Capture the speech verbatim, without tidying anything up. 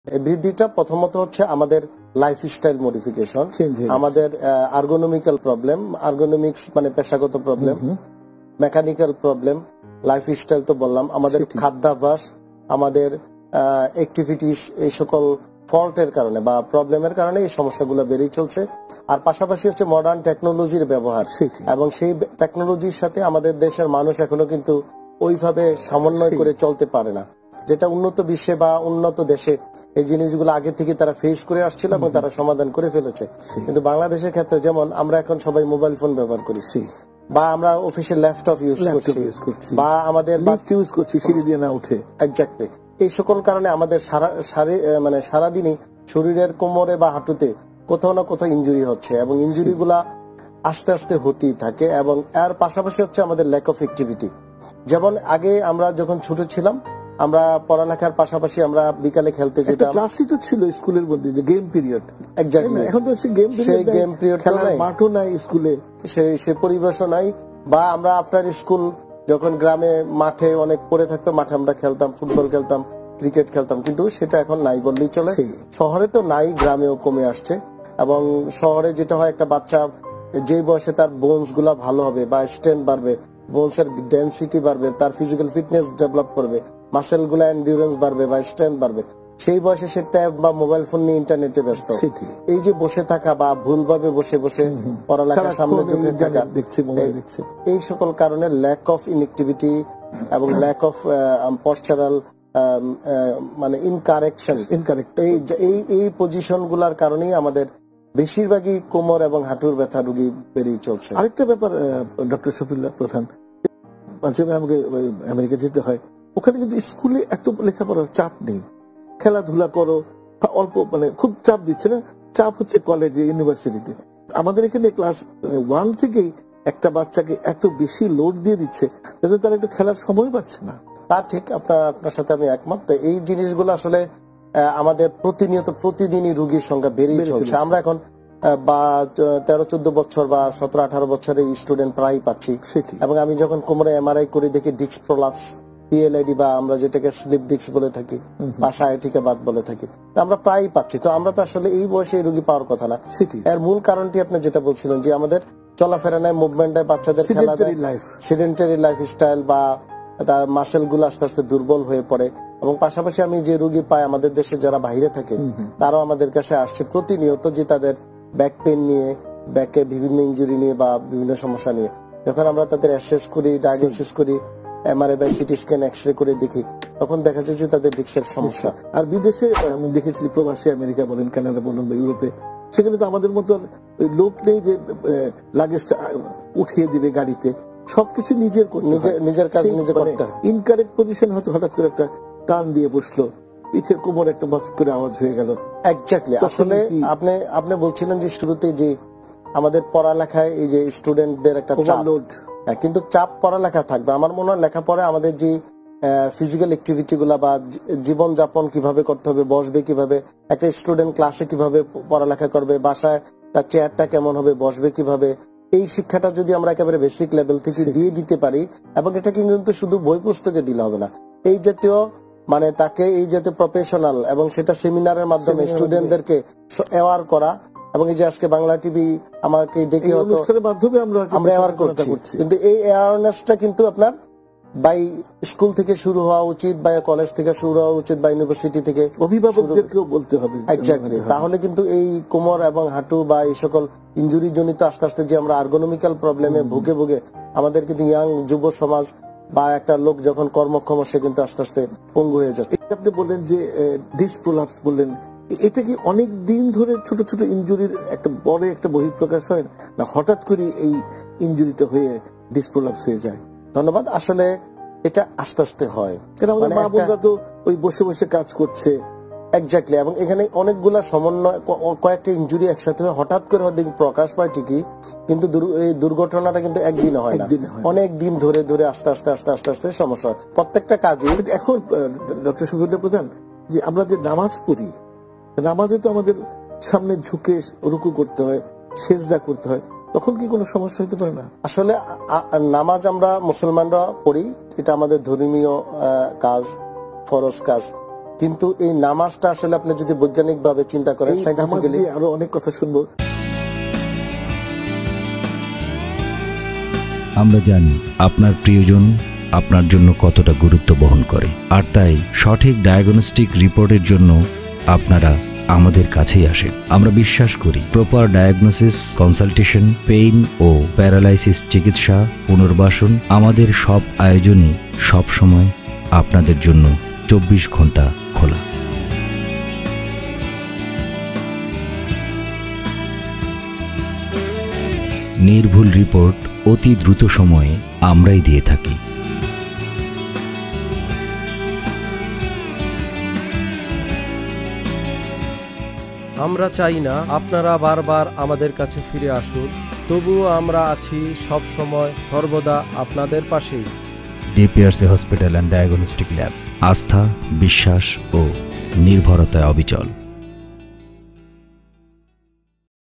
এই বৃদ্ধিটা প্রথমত হচ্ছে আমাদের লাইফস্টাইল মডিফিকেশন, আমাদের আর্গোনমিক্যাল প্রবলেম, আর্গোনমিক্স মানে পেশাগত প্রবলেম, মেকানিক্যাল প্রবলেম, লাইফস্টাইল তো বললাম, আমাদের খাদ্যাভ্যাস, আমাদের অ্যাক্টিভিটিস, এই সকল ফল্টের কারণে বা প্রবলেমের কারণে এই সমস্যাগুলো বেড়েই চলছে। আর পাশাপাশি হচ্ছে মডার্ন টেকনোলজির ব্যবহার, এবং সেই টেকনোলজির সাথে আমাদের দেশের মানুষ এখনো কিন্তু ওইভাবে সমন্বয় করে চলতে পারে না, যেটা উন্নত বিশ্বে বা উন্নত দেশে এই জিনিসগুলো আগে থেকে তারা ফেস করে আসছিল এবং তারা সমাধান করে ফেলেছে। কিন্তু বাংলাদেশের ক্ষেত্রে যেমন আমরা এখন সবাই মোবাইল ফোন ব্যবহার করি, বা আমরা অফিসিয়াল ল্যাপটপ ইউজ করছি, বা আমাদের ইউজ করছি সিঁড়ি দিয়ে না উঠে, এক্স্যাক্টলি এই সকল কারণে আমাদের সারা মানে সারাদিনই শরীরের কোমরে বা হাঁটুতে কোথাও না কোথাও ইনজুরি হচ্ছে, এবং ইনজুরি গুলা আস্তে আস্তে হতেই থাকে। এবং এর পাশাপাশি হচ্ছে আমাদের ল্যাক অফ অ্যাক্টিভিটি। যেমন আগে আমরা যখন ছোট ছিলাম, আমরা পড়ালেখার পাশাপাশি আমরা বিকালে খেলতে যেতাম, ক্লাসই তো ছিল স্কুলের মধ্যে যে গেম পিরিয়ড, এক্স্যাক্টলি এখন তো সেই গেম সেই গেম পিরিয়ড খেলার মাঠও নাই স্কুলে, সেই সে পরিবেশও নাই। বা আমরা আফটার স্কুল যখন গ্রামে মাঠে অনেক পড়ে থাকতো, মাঠে আমরা খেলতাম, ফুটবল খেলতাম, ক্রিকেট খেলতাম, কিন্তু সেটা এখন নাই বললেই চলে। শহরে তো নাই, গ্রামেও কমে আসছে। এবং শহরে যেটা হয়, একটা বাচ্চা যে বয়সে তার বোনস গুলা ভালো হবে বা স্ট্রেংথ বাড়বে, বোনস এর ডেন্সিটি বাড়বে, তার ফিজিক্যাল ফিটনেস ডেভেলপ করবে, মাসেল গুলা এন্ডিউরেন্স বাড়বে বা স্ট্রেংথ বাড়বে, সেই বয়সে সে ট্যাব বা মোবাইল ফোন নিয়ে ইন্টারনেটে ব্যস্ত। এই যে বসে থাকা বা ভুলভাবে বসে বসে পড়ালেখার সামনে চোখে থাকা, এই সকল কারণে ল্যাক অফ ইনএক্টিভিটি এবং ল্যাক অফ পশ্চারাল মানে ইনকারেকশন, এই এই পজিশন গুলার কারণেই আমাদের বেশিরভাগই কোমর এবং হাঁটুর ব্যথা রোগী বেরিয়ে চলছে। আরেকটা ব্যাপার ডক্টর শফিউল্লাহ প্রধান, মাঝে আমাকে আমেরিকা যেতে হয়, ওখানে কিন্তু স্কুলে এত লেখাপড়ার চাপ নেই, খেলাধুলা করো, অল্প মানে খুব চাপ দিচ্ছে না, চাপ হচ্ছে কলেজে ইউনিভার্সিটিতে। আমাদের এখানে ক্লাস ওয়ান থেকেই একটা বাচ্চাকে এত বেশি লোড দিয়ে দিচ্ছে যাতে তারা একটু খেলার সময় পাচ্ছে না। তা ঠিক, আপনার আপনার সাথে আমি একমত। এই জিনিসগুলো আসলে আমাদের প্রতিনিয়ত প্রতিদিনই রোগীর সংখ্যা বেড়েই চলছে। আমরা এখন বা তেরো চোদ্দ বছর বা সতেরো আঠারো বছরের স্টুডেন্ট প্রায় পাচ্ছি, এবং আমি যখন কোমরে এমআরআই করি দেখি ডিস্ক প্রলাপস, পিএলআইডি বা আমরা যেটাকে স্লিপ ডিস্ক বলে থাকি বা সায়াটিকা বাত বলে থাকি, আমরা প্রায়ই পাচ্ছি। তো আমরা তো আসলে এই বয়সে রোগী পাওয়ার কথা না। এর মূল কারণটি আপনি যেটা বলছিলেন যে আমাদের চলাফেরা নাই, মুভমেন্ট নাই, বাচ্চাদের খেলা, সেডেন্টারি লাইফস্টাইল বা তার মাসেল গুলো আস্তে আস্তে দুর্বল হয়ে পড়ে। এবং পাশাপাশি আমি যে রোগী পাই আমাদের দেশে যারা বাইরে থাকে, তারাও আমাদের কাছে আসছে প্রতিনিয়ত যে তাদের ব্যাক পেন নিয়ে, ব্যাকে বিভিন্ন ইনজুরি নিয়ে বা বিভিন্ন সমস্যা নিয়ে। যখন আমরা তাদের অ্যাসেস করি, ডায়াগনোসিস করি, এমআরআই বা সিটি স্ক্যান, এক্সরে করে দেখি, তখন দেখা যায় যে তাদের ডিস্কের সমস্যা। আর বিদেশে আমি দেখেছি প্রবাসী, আমেরিকা বলেন, কানাডা বলেন বা ইউরোপে, সেখানে তো আমাদের মতো লোক নেই যে লাগেজটা উঠিয়ে দিবে গাড়িতে, সবকিছু নিজের নিজের কাজ নিজে করতে হয়। ইনকারেক্ট পজিশন হয়তো হঠাৎ করে একটা টান দিয়ে বসলো, পিঠের কোমর একটা বচ করে আওয়াজ হয়ে গেল। এক্স্যাক্টলি, আসলে আপনি আপনি বলছিলেন যে শুরুতে যে আমাদের পড়ালেখায় এই যে স্টুডেন্টদের একটা চাপ, কিন্তু চাপ পড়ালেখা থাকবে। আমার মনে হয় লেখাপড়া আমাদের যে ফিজিক্যাল অ্যাক্টিভিটি গুলা বা জীবন যাপন কিভাবে করতে হবে, বসবে কিভাবে, একটা স্টুডেন্ট ক্লাসে কিভাবে পড়ালেখা করবে, বাসায় তার চেয়ারটা কেমন হবে, বসবে কিভাবে, এই শিক্ষাটা যদি আমরা একেবারে বেসিক লেভেল থেকে দিয়ে দিতে পারি, এবং এটা কিন্তু শুধু বই পুস্তকে দিলে হবে না, এই জাতীয় মানে তাকে এই জাতীয় প্রফেশনাল এবং সেটা সেমিনারের মাধ্যমে স্টুডেন্টদেরকে অ্যাওয়ার করা। এবং এই যে আজকে বাংলা টিভি আমাকে ডেকে হতো, আমরা অ্যাওয়ার করছি, কিন্তু এই অ্যাওয়ারনেসটা কিন্তু আপনার বাই স্কুল থেকে শুরু হওয়া উচিত, বা কলেজ থেকে শুরু হওয়া উচিত, বা ইউনিভার্সিটি থেকে, অভিভাবকদেরকেও বলতে হবে। এক্স্যাক্টলি, তাহলে কিন্তু এই কোমর এবং হাঁটু বা এই সকল ইনজুরি জনিত আস্তে আস্তে যে আমরা আর্গোনমিক্যাল প্রবলেমে ভুগে ভুগে আমাদের কিন্তু ইয়াং যুব সমাজ বা একটা লোক যখন কর্মক্ষম, সে কিন্তু আস্তে আস্তে পঙ্গু হয়ে যাচ্ছে। আপনি বললেন যে ডিস্ক প্রলাপস বললেন, এটা কি অনেক দিন ধরে ছোট ছোট ইনজুরির একটা বড় একটা বহিঃপ্রকাশ হয়, না হঠাৎ করে এই ইনজুরিটা হয়ে ডিস্ক প্রলাপস হয়ে যায়? ধন্যবাদ। আসলে এটা আস্তে আস্তে হয়, কারণ আমাদের মা বোনরা তো ওই বসে বসে কাজ করছে। এক্স্যাক্টলি, এবং এখানে অনেকগুলা সমন্বয়, কয়েকটা ইনজুরি একসাথে হঠাৎ করে প্রকাশ পায় ঠিকই, কিন্তু এই দুর্ঘটনাটা কিন্তু একদিনে হয় না, অনেক দিন ধরে ধরে আস্তে আস্তে আস্তে আস্তে আস্তে সমস্যা হয় প্রত্যেকটা কাজে। এখন ডক্টর শফিউল্লাহ প্রধান, যে আমরা যে নামাজ পড়ি, নামাজে তো আমাদের সামনে ঝুঁকে রুকু করতে হয়, সেজদা করতে হয়, তখন কি কোনো সমস্যা হতে পারে না? আসলে নামাজ আমরা মুসলমানরা পড়ি, এটা আমাদের ধর্মীয় কাজ, ফরজ কাজ, কিন্তু এই নামাজটা আসলে আপনি যদি বৈজ্ঞানিক ভাবে চিন্তা করেন, সাইন্টিফিক্যালি আরো অনেক কথা শুনবো। আমরা জানি আপনার প্রিয়জন আপনার জন্য কতটা গুরুত্ব বহন করে, আর তাই সঠিক ডায়াগনস্টিক রিপোর্টের জন্য আপনারা আমাদের কাছেই আসেন। আমরা বিশ্বাস করি প্রপার ডায়াগনোসিস, কনসালটেশন, পেইন ও প্যারালাইসিস চিকিৎসা, পুনর্বাসন, আমাদের সব আয়োজনই সব সময় আপনাদের জন্য চব্বিশ ঘন্টা খোলা। নির্ভুল রিপোর্ট অতি দ্রুত সময়ে আমরাই দিয়ে থাকি। আমরা চাই না আপনারা বারবার আমাদের কাছে ফিরে আসুন, তবুও আমরা আছি সব সময় সর্বদা আপনাদের পাশেই। DPRC hospital and diagnostic lab, আস্থা, বিশ্বাস ও নির্ভরতায় অবিচল।